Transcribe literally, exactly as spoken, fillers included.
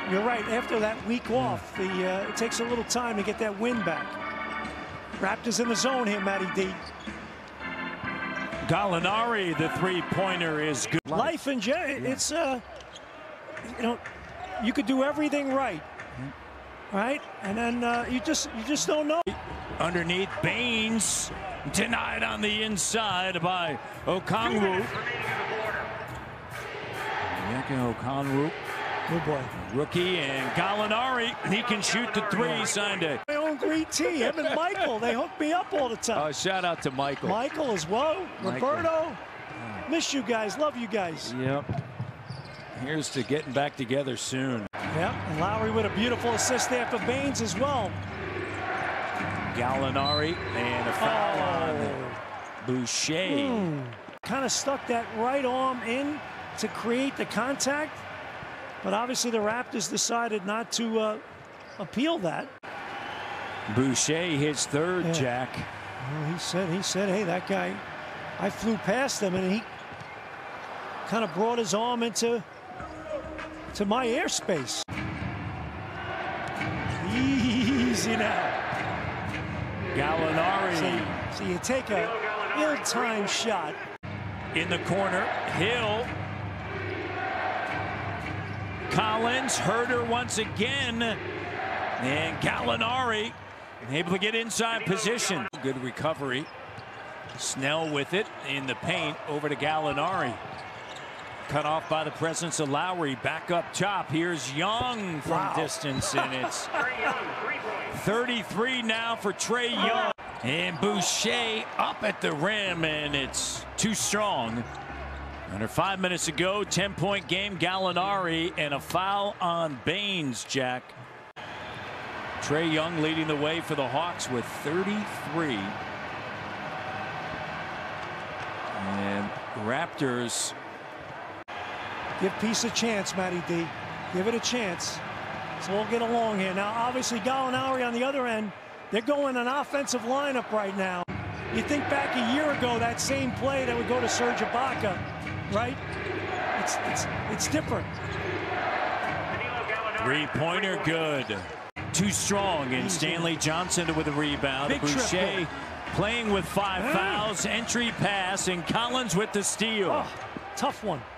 you're right. After that week off, the uh, it takes a little time to get that win back. Raptors in the zone here, Matty D. Gallinari, the three-pointer is good. Life in jail. Yeah. It's uh, you know, you could do everything right, right, and then uh, you just you just don't know. Underneath, Baynes denied on the inside by Okongwu. Onyeka Okongwu, Good boy. rookie, and Gallinari, he can shoot the three. Signed it. My own green tea, him and Michael, they hook me up all the time. Oh, shout out to Michael. Michael as well, Michael. Roberto. Miss you guys, love you guys. Yep. Here's to getting back together soon. Yep, and Lowry with a beautiful assist there for Baynes as well. Gallinari and a foul Oh. on Boucher. Hmm. Kind of stuck that right arm in to create the contact, but obviously the Raptors decided not to uh, appeal that. Boucher hits third, Yeah. Jack. Well, he said, he said, hey, that guy, I flew past him, and he kind of brought his arm into to my airspace. Easy now. Gallinari So, so you take a ill-timed shot. in the corner. Hill. Collins, Herder once again. And Gallinari able to get inside position. Good recovery. Snell with it in the paint over to Gallinari. Cut off by the presence of Lowry. Back up top. Here's Young from Wow. distance, and it's thirty-three now for Trae Young. And Boucher up at the rim, and it's too strong. Under five minutes to go, ten-point game. Gallinari and a foul on Baynes, Jack. Trae Young leading the way for the Hawks with thirty-three. And Raptors. Give Peace a chance, Matty D. Give it a chance. So we'll get along here. Now, obviously, Gallinari on the other end, they're going an offensive lineup right now. You think back a year ago, that same play that would go to Serge Ibaka, right? It's, it's, it's different. Three-pointer good. Too strong, and Stanley Johnson with a rebound. Big trip, Boucher Bill. playing with five Ah. fouls. Entry pass, and Collins with the steal. Oh, tough one.